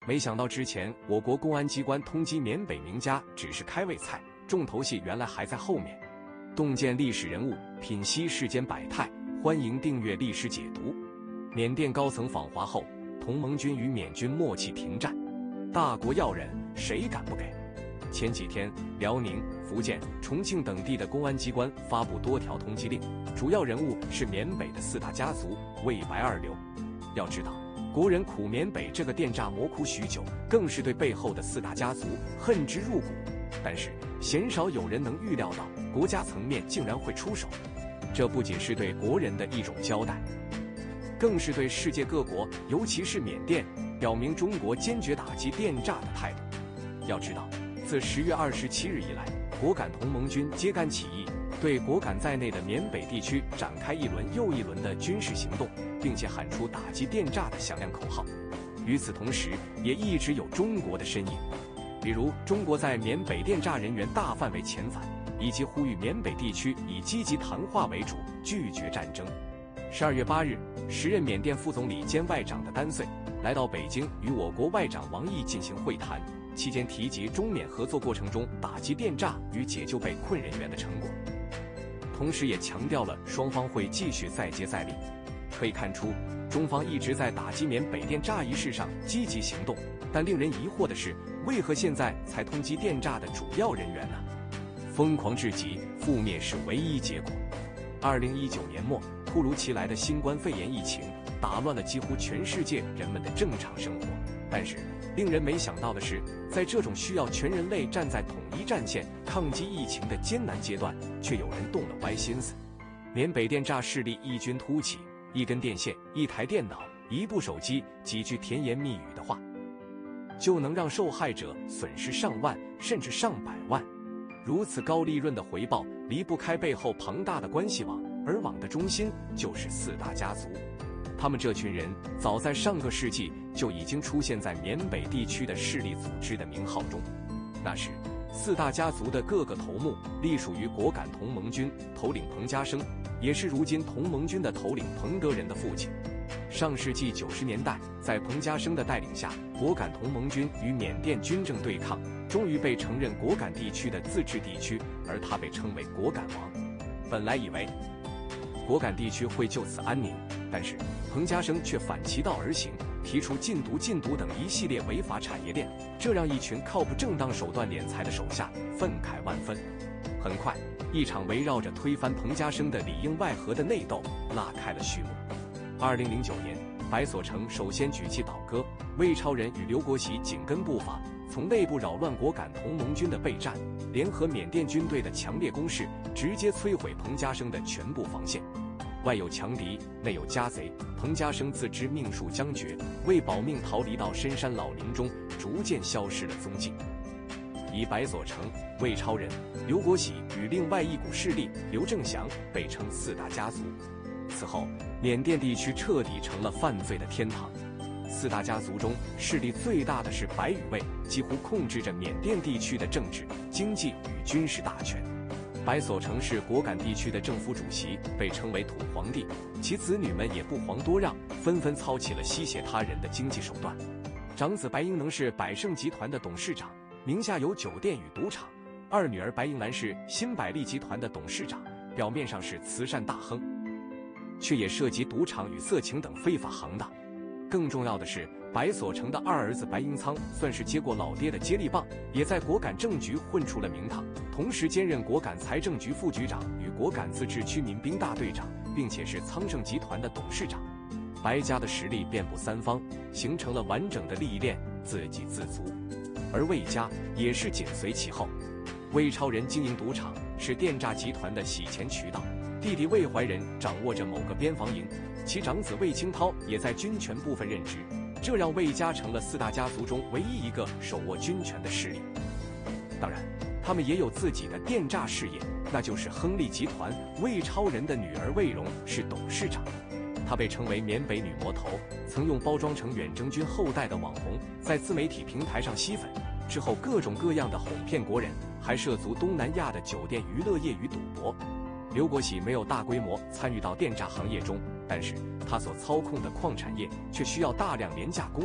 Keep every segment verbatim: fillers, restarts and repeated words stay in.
没想到之前我国公安机关通缉缅北名家只是开胃菜，重头戏原来还在后面。洞见历史人物，品析世间百态，欢迎订阅历史解读。缅甸高层访华后，同盟军与缅军默契停战，大国要人，谁敢不给？前几天，辽宁、福建、重庆等地的公安机关发布多条通缉令，主要人物是缅北的四大家族魏白二流。要知道，国人苦缅北这个电诈魔苦许久，更是对背后的四大家族恨之入骨。但是鲜少有人能预料到，国家层面竟然会出手。这不仅是对国人的一种交代，更是对世界各国，尤其是缅甸，表明中国坚决打击电诈的态度。要知道，自十月二十七日以来，果敢同盟军揭竿起义，对果敢在内的缅北地区展开一轮又一轮的军事行动，并且喊出打击电诈的响亮口号。与此同时，也一直有中国的身影，比如中国在缅北电诈人员大范围遣返，以及呼吁缅北地区以积极谈话为主，拒绝战争。十二月八日，时任缅甸副总理兼外长的丹穗来到北京，与我国外长王毅进行会谈。期间提及中缅合作过程中打击电诈与解救被困人员的成果，同时也强调了双方会继续再接再厉。可以看出，中方一直在打击缅北电诈一事上积极行动，但令人疑惑的是，为何现在才通缉电诈的主要人员呢？疯狂至极，覆灭是唯一结果。二零一九年末，突如其来的新冠肺炎疫情打乱了几乎全世界人们的正常生活，但是令人没想到的是，在这种需要全人类站在统一战线抗击疫情的艰难阶段，却有人动了歪心思。缅北电诈势力异军突起，一根电线、一台电脑、一部手机、几句甜言蜜语的话，就能让受害者损失上万甚至上百万。如此高利润的回报，离不开背后庞大的关系网，而网的中心就是四大家族。他们这群人早在上个世纪就已经出现在缅北地区的势力组织的名号中。那时，四大家族的各个头目隶属于果敢同盟军，头领彭家声也是如今同盟军的头领彭德仁的父亲。上世纪九十年代，在彭家声的带领下，果敢同盟军与缅甸军政对抗，终于被承认果敢地区的自治地区，而他被称为果敢王。本来以为果敢地区会就此安宁，但是彭家声却反其道而行，提出禁毒、禁毒等一系列违法产业链，这让一群靠不正当手段敛财的手下愤慨万分。很快，一场围绕着推翻彭家声的里应外合的内斗拉开了序幕。二零零九年，白所成首先举旗倒戈，魏超人与刘国喜紧跟步伐，从内部扰乱果敢同盟军的备战，联合缅甸军队的强烈攻势，直接摧毁彭家声的全部防线。外有强敌，内有家贼，彭家声自知命数将绝，为保命逃离到深山老林中，逐渐消失了踪迹。以白所成、魏超人、刘国喜与另外一股势力刘正祥被称四大家族。此后，缅甸地区彻底成了犯罪的天堂。四大家族中势力最大的是白与魏，几乎控制着缅甸地区的政治、经济与军事大权。白所成是果敢地区的政府主席，被称为土皇帝，其子女们也不遑多让，纷纷操起了吸血他人的经济手段。长子白英能是百盛集团的董事长，名下有酒店与赌场；二女儿白英兰是新百利集团的董事长，表面上是慈善大亨，却也涉及赌场与色情等非法行当。更重要的是，白所成的二儿子白英仓算是接过老爹的接力棒，也在果敢政局混出了名堂，同时兼任果敢财政局副局长与果敢自治区民兵大队长，并且是苍盛集团的董事长。白家的实力遍布三方，形成了完整的利益链，自给自足。而魏家也是紧随其后。魏超人经营赌场，是电诈集团的洗钱渠道，弟弟魏怀仁掌握着某个边防营，其长子魏清涛也在军权部分任职，这让魏家成了四大家族中唯一一个手握军权的势力。当然，他们也有自己的电诈事业，那就是亨利集团。魏超人的女儿魏蓉是董事长，她被称为缅北女魔头，曾用包装成远征军后代的网红，在自媒体平台上吸粉，之后各种各样的哄骗国人，还涉足东南亚的酒店娱乐业与赌博。刘国喜没有大规模参与到电诈行业中，但是他所操控的矿产业却需要大量廉价工人，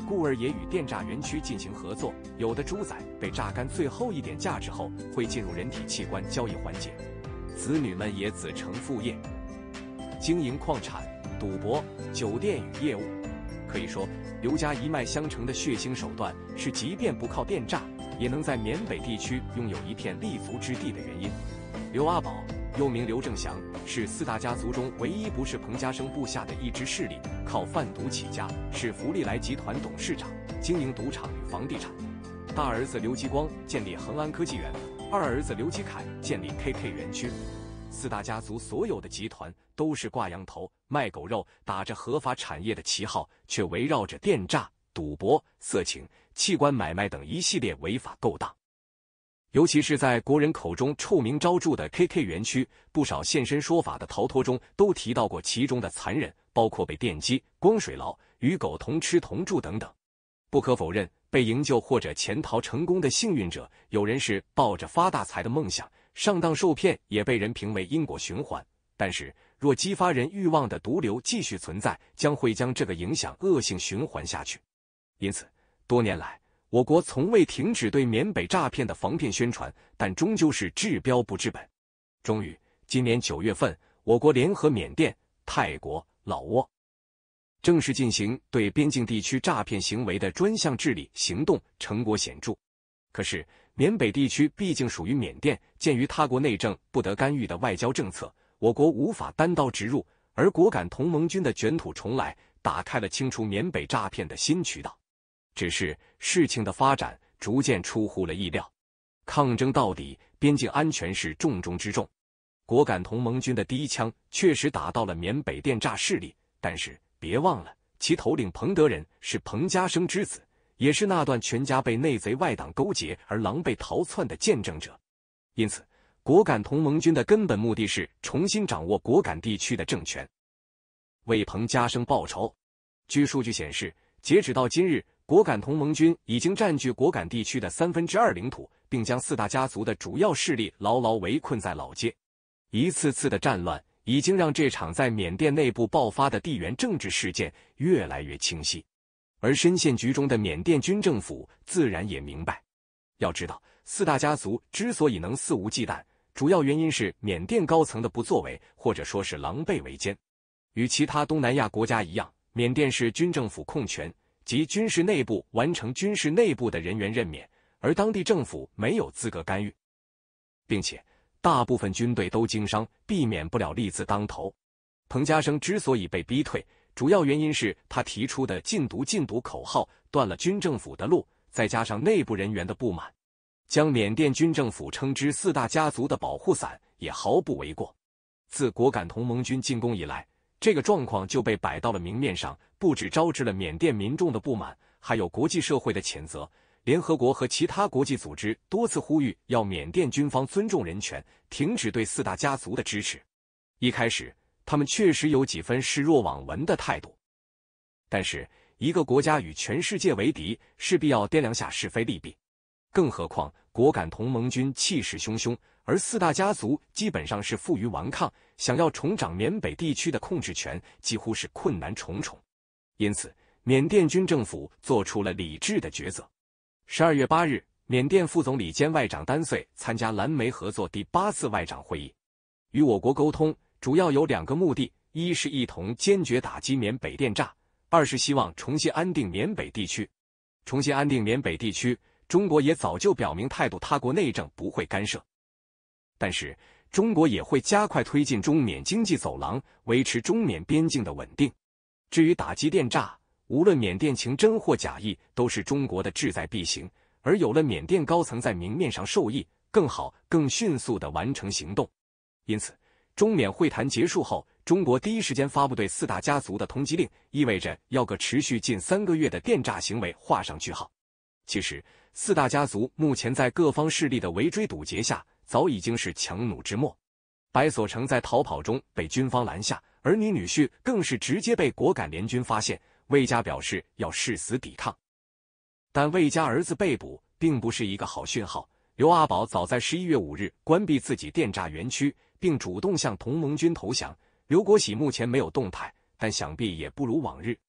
故而也与电炸园区进行合作。有的猪仔被榨干最后一点价值后，会进入人体器官交易环节，子女们也子承父业，经营矿产、赌博、酒店与业务。可以说，刘家一脉相承的血腥手段是即便不靠电炸，也能在缅北地区拥有一片立足之地的原因。刘阿宝又名刘正祥，是四大家族中唯一不是彭家声部下的一支势力，靠贩毒起家，是福利来集团董事长，经营赌场与房地产。大儿子刘吉光建立恒安科技园，二儿子刘吉凯建立 K K 园区。四大家族所有的集团都是挂羊头卖狗肉，打着合法产业的旗号，却围绕着电诈、赌博、色情、器官买卖等一系列违法勾当。尤其是在国人口中臭名昭著的 K K 园区，不少现身说法的逃脱中都提到过其中的残忍，包括被电击、光水牢、与狗同吃同住等等。不可否认，被营救或者潜逃成功的幸运者，有人是抱着发大财的梦想，上当受骗也被人评为因果循环。但是，若激发人欲望的毒瘤继续存在，将会将这个影响恶性循环下去。因此，多年来，我国从未停止对缅北诈骗的防骗宣传，但终究是治标不治本。终于，今年九月份，我国联合缅甸、泰国、老挝，正式进行对边境地区诈骗行为的专项治理行动，成果显著。可是，缅北地区毕竟属于缅甸，鉴于他国内政不得干预的外交政策，我国无法单刀直入，而果敢同盟军的卷土重来，打开了清除缅北诈骗的新渠道。只是事情的发展逐渐出乎了意料，抗争到底，边境安全是重中之重。果敢同盟军的第一枪确实打到了缅北电诈势力，但是别忘了，其头领彭德仁是彭家声之子，也是那段全家被内贼外党勾结而狼狈逃窜的见证者。因此，果敢同盟军的根本目的是重新掌握果敢地区的政权，为彭家声报仇。据数据显示，截止到今日，果敢同盟军已经占据果敢地区的三分之二领土，并将四大家族的主要势力牢牢围困在老街。一次次的战乱已经让这场在缅甸内部爆发的地缘政治事件越来越清晰，而深陷局中的缅甸军政府自然也明白。要知道，四大家族之所以能肆无忌惮，主要原因是缅甸高层的不作为，或者说是狼狈为奸。与其他东南亚国家一样，缅甸是军政府控权，即军事内部完成军事内部的人员任免，而当地政府没有资格干预，并且大部分军队都经商，避免不了利字当头。彭家声之所以被逼退，主要原因是他提出的禁毒禁毒口号断了军政府的路，再加上内部人员的不满，将缅甸军政府称之四大家族的保护伞也毫不为过。自果敢同盟军进攻以来，这个状况就被摆到了明面上，不只招致了缅甸民众的不满，还有国际社会的谴责。联合国和其他国际组织多次呼吁要缅甸军方尊重人权，停止对四大家族的支持。一开始，他们确实有几分视若罔闻的态度。但是，一个国家与全世界为敌，势必要掂量下是非利弊。更何况，果敢同盟军气势汹汹，而四大家族基本上是负隅顽抗，想要重掌缅北地区的控制权，几乎是困难重重。因此，缅甸军政府做出了理智的抉择。十二月八日，缅甸副总理兼外长丹穗参加蓝莓合作第八次外长会议，与我国沟通，主要有两个目的：一是一同坚决打击缅北电诈，二是希望重新安定缅北地区。重新安定缅北地区，中国也早就表明态度，他国内政不会干涉。但是，中国也会加快推进中缅经济走廊，维持中缅边境的稳定。至于打击电诈，无论缅甸情真或假意，都是中国的志在必行。而有了缅甸高层在明面上受益，更好、更迅速地完成行动。因此，中缅会谈结束后，中国第一时间发布对四大家族的通缉令，意味着要个持续近三个月的电诈行为画上句号。其实，四大家族目前在各方势力的围追堵截下，早已经是强弩之末。白所成在逃跑中被军方拦下，儿女女婿更是直接被果敢联军发现。魏家表示要誓死抵抗，但魏家儿子被捕并不是一个好讯号。刘阿宝早在十一月五日关闭自己电诈园区，并主动向同盟军投降。刘国喜目前没有动态，但想必也不如往日。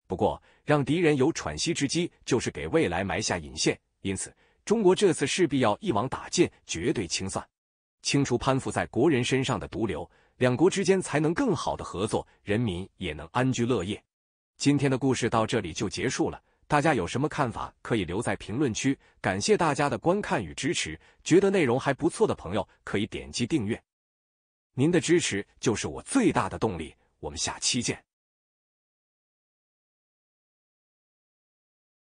不过，让敌人有喘息之机，就是给未来埋下引线。因此，中国这次势必要一网打尽，绝对清算，清除攀附在国人身上的毒瘤，两国之间才能更好的合作，人民也能安居乐业。今天的故事到这里就结束了，大家有什么看法可以留在评论区。感谢大家的观看与支持，觉得内容还不错的朋友可以点击订阅。您的支持就是我最大的动力，我们下期见。